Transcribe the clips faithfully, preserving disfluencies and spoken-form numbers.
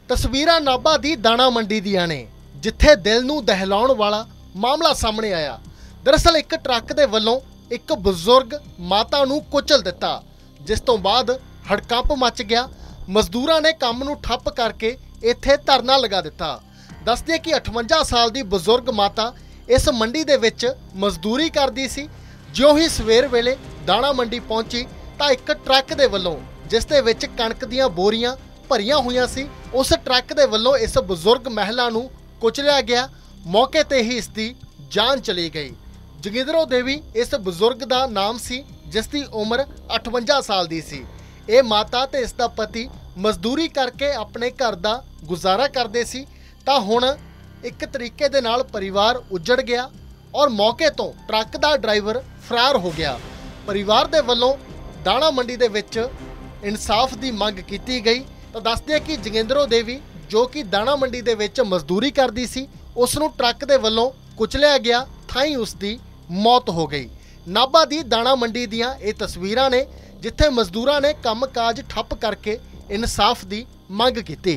तस्वीरां नाभा दी दाणा मंडी दियां ने जिथे दिल नूं दहलाउण वाला मामला सामने आया। दरअसल एक ट्रक दे वल्लों एक बजुर्ग माता नूं कुचल दिता, जिस तों बाद हड़कंप मच गया। मजदूरां ने काम नूं ठप्प करके इत्थे धरना लगा दिता। दसदे कि अठवंजा साल दी बजुर्ग माता इस मंडी दे विच मजदूरी करदी सी। जिउं ही सवेर वेले दाणा मंडी पहुंची तां एक ट्रक दे वल्लों जिस दे विच कणक दीआं बोरियां भरियां होईयां सी, उस ट्रक दे वल्लों इस बजुर्ग महिला नूं कुचलिया गया। मौके ते ही इसकी जान चली गई। जोगिंदरो देवी इस बजुर्ग का नाम सी, जिसकी उम्र अठवंजा साल दी सी। ये माता ते इसका पति मजदूरी करके अपने घर का गुजारा करते सी, तां हुण एक तरीके दे नाल परिवार उजड़ गया और मौके तो ट्रक का ड्राइवर फरार हो गया। परिवार दे वल्लों दाणा मंडी दे विच इंसाफ की मंग की गई। तो दसदे कि जोगिंदरो देवी जो कि दाणा मंडी दे विच मजदूरी करदी सी, उस नूं ट्रक दे वल्लों कुचलिया गया, थाई उसकी मौत हो गई। नाभा दी दाणा मंडी दियां ये तस्वीरां ने जिथे मजदूरां ने काम काज ठप्प करके इंसाफ की मंग की।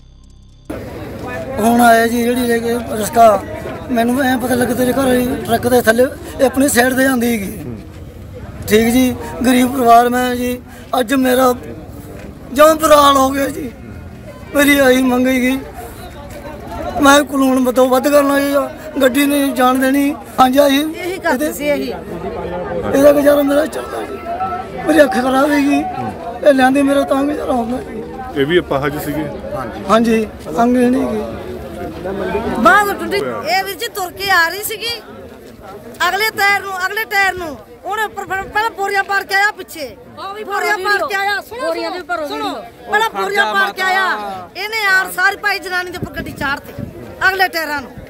हुण आया जी जिहड़ी लेके रस्ता मैनूं ऐ पता लगे तेरे घर ट्रक दे थल्ले अपनी साइड ते आंदी हैगी। ठीक जी, गरीब परिवार मैं जी, अज मेरा जम बराल हो गया जी। मेरी आई मंगेगी, मैं कानून बदो वध करना जी, गड्डी नहीं जान देनी। हाँ जी, ਇਹਦਾ गुजारा मेरा चलता जी। मेरी अख खराब हैगी, ਇਹ ਲਿਆਂਦੀ ਮੇਰਾ ਤਾਂ ਗੁਜ਼ਾਰਾ ਹੁੰਦਾ। ਇਹ ਵੀ ਅਪਾਹਜ ਸੀਗੇ? हाँ जी, अंग नहीं गई ਬਾਹ ਟੁੱਟੀ। ਇਹ ਵੀਰ ਜੀ ਤੁਰ ਕੇ ਆ ਰਹੀ ਸੀਗੀ, ਅਗਲੇ ਟਾਇਰ ਨੂੰ ਅਗਲੇ ਟਾਇਰ ਨੂੰ ਉਹਨੇ ਪਹਿਲਾਂ ਬੋਰੀਆਂ ਪਾਰ ਕੇ ਆਇਆ, ਪਿੱਛੇ ਬੋਰੀਆਂ ਪਾਰ ਕੇ ਆਇਆ। ਸੁਣੋ ਸੁਣੋ, ਪਹਿਲਾਂ ਬੋਰੀਆਂ ਪਾਰ ਕੇ ਆਇਆ, ਇਹਨੇ ਯਾਰ ਸਾਰੀ ਭਾਈ ਜਨਾਨੀ ਦੇ ਉੱਪਰ ਗੱਡੀ ਚਾੜਤੀ ਅਗਲੇ ਟਾਇਰਾਂ ਨੂੰ।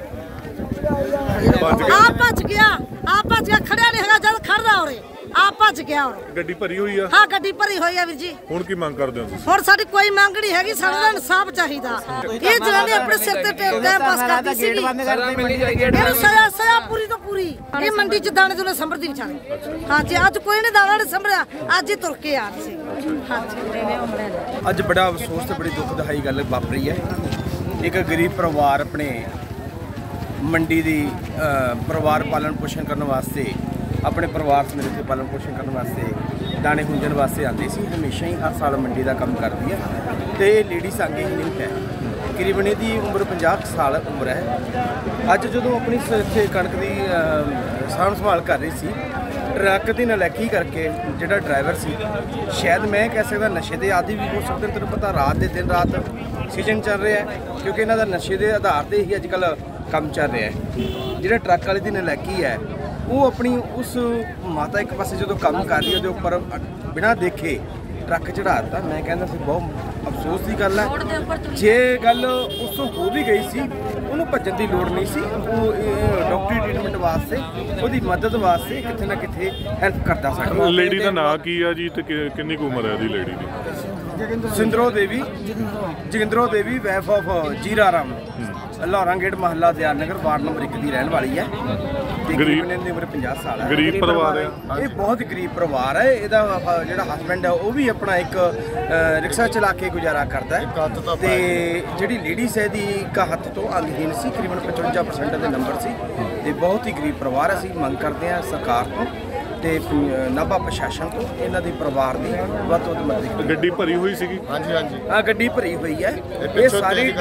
ਆਪ ਭੱਜ ਗਿਆ, ਆਪ ਭੱਜ ਗਿਆ, ਖੜਿਆ ਨਹੀਂ ਹੈਗਾ ਜਦ ਖੜਦਾ ਹੋਰੇ ਆਪ ਭੱਜ ਗਿਆ। ਹੋਰ ਗੱਡੀ ਭਰੀ ਹੋਈ ਆ? ਹਾਂ, ਗੱਡੀ ਭਰੀ ਹੋਈ ਆ ਵੀਰ ਜੀ। ਹੁਣ ਕੀ ਮੰਗ ਕਰਦੇ ਹੋ ਤੁਸੀਂ? ਹੁਣ ਸਾਡੀ ਕੋਈ ਮੰਗ ਨਹੀਂ ਹੈਗੀ, ਸਾਨੂੰ ਇਨਸਾਫ ਚਾਹੀਦਾ। ਇਹ ਜਨਾਨੀ ਆਪਣੇ ਸਿਰ ਤੇ ਟਾਈਮ ਪਾਸ ਕਰਦੀ ਸੀ, ਇਹਨੂੰ ਸਜ਼ਾ ਸਜ਼ਾ ਪੂਰੀ ਤੋਂ ਪੂਰੀ। ਇਹ ਮੰਡੀ ਚ ਦਾਣੇ ਦੁਨੇ ਸੰਭਰਦੀ ਵਿਚਾਰੇ। ਹਾਂਜੀ, ਅੱਜ ਕੋਈ ਨੇ ਦਾਣਾ ਨਹੀਂ ਸੰਭਰਿਆ, ਅੱਜ ਹੀ ਤੁਰ ਕੇ ਆ ਰਹੀ ਸੀ। ਹਾਂਜੀ, ਅੱਜ ਬੜਾ ਅਫਸੋਸ ਤੇ ਬੜੀ ਦੁਖਦਾਈ ਗੱਲ ਵਾਪਰੀ ਹੈ। ਇੱਕ ਗਰੀਬ ਪਰਿਵਾਰ ਆਪਣੇ ਮੰਡੀ ਦੀ ਪਰਿਵਾਰ ਪਾਲਣ ਪੋਸ਼ਣ ਕਰਨ ਵਾਸਤੇ, ਆਪਣੇ ਪਰਿਵਾਰ ਸਮੇਤ ਇੱਥੇ ਪਾਲਣ ਪੋਸ਼ਣ ਕਰਨ ਵਾਸਤੇ ਦਾਣੇ ਹੁੰਜਣ ਵਾਸਤੇ ਆਉਂਦੀ ਸੀ। ਹਮੇਸ਼ਾ ਹੀ ਹਰ ਸਾਲ ਮੰਡੀ ਦਾ ਕੰਮ ਕਰਦੀ ਹੈ ਤੇ ਇਹ ਲੇਡੀ ਸੰਗੇ ਹੀ ਨਹੀਂ ਹੈ। ਤਕਰੀਬਨ ਇਹਦੀ ਉਮਰ ਪੰਜਾਹ ਸਾਲ ਉਮਰ ਹੈ। ਅੱਜ ਜਦੋਂ ਆਪਣੀ ਇੱਥੇ ਕਣਕ ਦੀ ਸਾਂਭ ਸੰਭਾਲ ਕਰ ਰਹੀ ਸੀ, ਟਰੱਕ ਦੀ ਨਲਾਇਕੀ ਕਰਕੇ ਜਿਹੜਾ ਡਰਾਈਵਰ ਸੀ, ਸ਼ਾਇਦ ਮੈਂ ਕਹਿ ਸਕਦਾ ਨਸ਼ੇ ਦੇ ਆਦੀ ਵੀ ਹੋ ਸਕਦੇ। ਤੈਨੂੰ ਪਤਾ ਰਾਤ ਦੇ ਦਿਨ ਰਾਤ ਸੀਜ਼ਨ ਚੱਲ ਰਿਹਾ ਹੈ, ਕਿਉਂਕਿ ਇਹਨਾਂ ਦਾ ਨਸ਼ੇ ਦੇ ਆਧਾਰ 'ਤੇ ਹੀ ਅੱਜ ਕੱਲ੍ਹ ਕੰਮ ਚੱਲ ਰਿਹਾ ਹੈ। ਜਿਹੜਾ ਟਰੱਕ ਵਾਲੇ ਦੀ ਨਲਾਇਕੀ ਹੈ, ਉਹ ਆਪਣੀ ਉਸ ਮਾਤਾ ਇੱਕ ਪਾਸੇ ਜਦੋਂ ਕੰਮ ਕਰ ਰਹੀ ਉਹਦੇ ਉੱਪਰ ਬਿਨਾਂ ਦੇਖੇ ਟਰੱਕ ਚੜ੍ਹਾ ਦਿੱਤਾ। ਮੈਂ ਕਹਿੰਦਾ ਸੀ ਬਹੁਤ ਅਫਸੋਸ ਦੀ ਗੱਲ ਹੈ। ਜੇ ਗੱਲ ਉਸ ਤੋਂ ਹੋ ਵੀ ਗਈ ਸੀ, ਉਹਨੂੰ ਭੱਜਣ ਦੀ ਲੋੜ ਨਹੀਂ ਸੀ। ਉਹ ਡਾਕਟਰੀ ਟ੍ਰੀਟਮੈਂਟ ਵਾਸਤੇ, ਉਹਦੀ ਮਦਦ ਵਾਸਤੇ ਕਿਤੇ ਨਾ ਕਿਤੇ ਹੈਲਪ ਕਰਦਾ ਸਕਦਾ। ਲੇਡੀ ਦਾ ਨਾਂ ਕੀ ਆ ਜੀ ਤੇ ਕਿੰਨੀ ਕੁ ਉਮਰ ਹੈ ਉਹਦੀ ਲੇਡੀ ਦੀ? Jogindro Devi, Jogindro Devi wife of Jeera Ram, लाहौरा gate महला दयानगर वार्ड नंबर एक की रहने वाली है। गरीब ने उम्र पचास साल है। गरीब परिवार है, ये बहुत गरीब परिवार है। ਇਹਦਾ ਜਿਹੜਾ ਹਸਬੈਂਡ ਹੈ ਉਹ ਵੀ ਆਪਣਾ ਇੱਕ ਰਿਕਸ਼ਾ ਚਲਾ ਕੇ ਗੁਜ਼ਾਰਾ ਕਰਦਾ ਹੈ ਤੇ ਜਿਹੜੀ ਲੇਡੀਜ਼ ਹੈ ਦੀ ਇੱਕ ਹੱਥ ਤੋਂ ਅੰਗਹੀਨ ਸੀ, ਤਕਰੀਬਨ ਪਚਵੰਜਾ ਪਰਸੈਂਟ ਦੇ ਨੰਬਰ ਸੀ ਤੇ ਬਹੁਤ ਹੀ ਗਰੀਬ ਪਰਿਵਾਰ। ਅਸੀਂ ਮੰਗ ਕਰਦੇ ਹਾਂ ਸਰਕਾਰ ਤੋਂ ਤੇ ਨਾਭਾ ਪ੍ਰਸ਼ਾਸਨ ਤੋਂ ਇਹਨਾਂ ਦੇ ਪਰਿਵਾਰ ਦੀ ਵੱਧ ਤੋਂ ਵੱਧ ਮਦਦ। ਗੱਡੀ ਭਰੀ ਹੋਈ ਸੀਗੀ? ਹਾਂਜੀ ਹਾਂਜੀ, ਹਾਂ ਗੱਡੀ ਭਰੀ ਹੋਈ ਹੈ। ਇਹ ਸਾਰੀ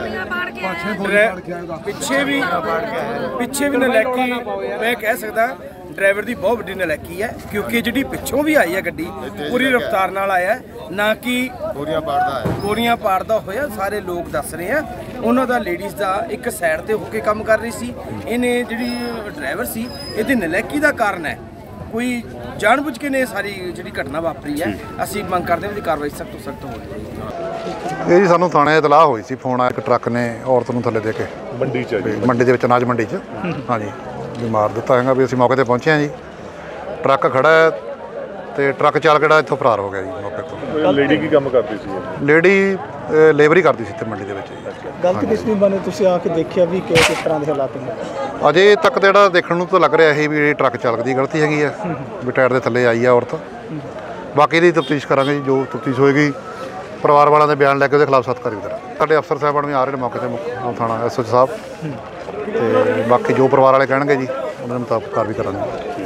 ਪਿੱਛੇ ਵੀ ਪਿੱਛੇ ਵੀ ਨਲਾਇਕੀ ਮੈਂ ਕਹਿ ਸਕਦਾ ਡਰਾਈਵਰ ਦੀ ਬਹੁਤ ਵੱਡੀ ਨਲਾਇਕੀ ਹੈ, ਕਿਉਂਕਿ ਜਿਹੜੀ ਪਿੱਛੋਂ ਵੀ ਆਈ ਹੈ ਗੱਡੀ ਪੂਰੀ ਰਫ਼ਤਾਰ ਨਾਲ ਆਇਆ, ਨਾ ਕਿ ਬੋਰੀਆਂ ਪਾੜਦਾ ਹੈ ਬੋਰੀਆਂ ਪਾੜਦਾ ਹੋਇਆ। ਸਾਰੇ ਲੋਕ ਦੱਸ ਰਹੇ ਆ ਉਹਨਾਂ ਦਾ ਲੇਡੀਜ਼ ਦਾ ਇੱਕ ਸਾਈਡ ਤੇ ਹੋ ਕੇ ਕੰਮ ਕਰ ਰਹੀ ਸੀ। ਇਹਨੇ ਜਿਹੜੀ ਡਰਾਈਵਰ ਸੀ ਇਹਦੀ ਨਲਾਇਕੀ ਦਾ ਕਾਰਨ ਹੈ, ਕੋਈ ਜਾਣਬੁੱਝ ਕੇ ਨੇ ਸਾਰੀ ਜਿਹੜੀ ਘਟਨਾ ਵਾਪਰੀ ਹੈ। ਅਸੀਂ ਮੰਗ ਕਰਦੇ ਹਾਂ ਕਿ ਕਾਰਵਾਈ ਸਖਤ ਤੋਂ ਸਖਤ ਹੋਵੇ। ਇਹ ਜੀ ਸਾਨੂੰ ਥਾਣੇ ਇਤਲਾਹ ਹੋਈ ਸੀ, ਫੋਨ ਆਇਆ ਇੱਕ ਟਰੱਕ ਨੇ ਔਰਤ ਨੂੰ ਥੱਲੇ ਦੇ ਕੇ ਮੰਡੀ 'ਚ ਮੰਡੀ ਦੇ ਵਿੱਚ ਅਨਾਜ ਮੰਡੀ 'ਚ ਹਾਂਜੀ ਵੀ ਮਾਰ ਦਿੱਤਾ ਹੈਗਾ। ਵੀ ਅਸੀਂ ਮੌਕੇ 'ਤੇ ਪਹੁੰਚੇ ਹਾਂ ਜੀ, ਟਰੱਕ ਖੜਾ ਹੈ ਤੇ ਟਰੱਕ ਚਾਲਕ ਜਿਹੜਾ ਇੱਥੋਂ ਫਰਾਰ ਹੋ ਗਿਆ ਜੀ ਮੌਕੇ ਤੋਂ। ਲੇਡੀ ਕੀ ਕੰਮ ਕਰਦੀ ਸੀ? ਲੇਡੀ ਲੇਬਰ ਹੀ ਕਰਦੀ ਸੀ ਇੱਥੇ ਮੰਡੀ ਦੇ ਵਿੱਚ। ਗਲਤ ਕਿਸ ਨੂੰ ਬਣੇ, ਤੁਸੀਂ ਆ ਕੇ ਦੇਖਿਆ ਵੀ ਕਿਸ ਤਰ੍ਹਾਂ ਦੇ ਹਾਲਾਤ ਨੇ? ਅਜੇ ਤੱਕ ਤਾਂ ਜਿਹੜਾ ਦੇਖਣ ਨੂੰ ਤਾਂ ਲੱਗ ਰਿਹਾ ਇਹ ਵੀ ਟਰੱਕ ਚਾਲਕ ਦੀ ਗਲਤੀ ਹੈਗੀ ਆ, ਵੀ ਟਾਇਰ ਦੇ ਥੱਲੇ ਆਈ ਆ ਔਰਤ। ਬਾਕੀ ਦੀ ਤਫਤੀਸ਼ ਕਰਾਂਗੇ ਜੀ, ਜੋ ਤਫਤੀਸ਼ ਹੋਏਗੀ ਪਰਿਵਾਰ ਵਾਲਿਆਂ ਦੇ ਬਿਆਨ ਲੈ ਕੇ ਉਹਦੇ ਖਿਲਾਫ ਸਖਤ ਕਾਰਵਾਈ ਕਰਾਂਗੇ। ਸਾਡੇ ਅਫਸਰ ਸਾਹਿਬਾਨ ਵੀ ਆ ਰਹੇ ਨੇ ਮੌਕੇ 'ਤੇ, ਮੁੱਖ ਥਾਣਾ ਐਸ ਓ ਸਾਹਿਬ, ਤੇ ਬਾਕੀ ਜੋ ਪਰਿਵਾਰ ਵਾਲੇ ਕਹਿਣਗੇ ਜੀ ਉਹਨਾਂ ਦੇ ਮੁਤਾਬਕ ਕਾਰਵਾਈ ਕਰਾਂਗੇ।